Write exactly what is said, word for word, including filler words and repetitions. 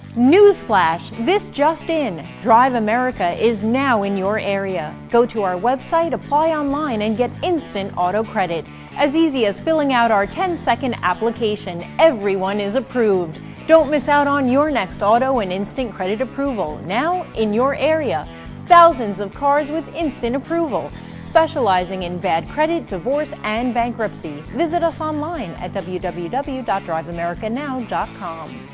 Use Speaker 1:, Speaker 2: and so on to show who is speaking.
Speaker 1: Newsflash! This just in. Drive America is now in your area. Go to our website, apply online, and get instant auto credit. As easy as filling out our ten second application. Everyone is approved. Don't miss out on your next auto and instant credit approval. Now in your area. Thousands of cars with instant approval. Specializing in bad credit, divorce, and bankruptcy. Visit us online at w w w dot drive america now dot com.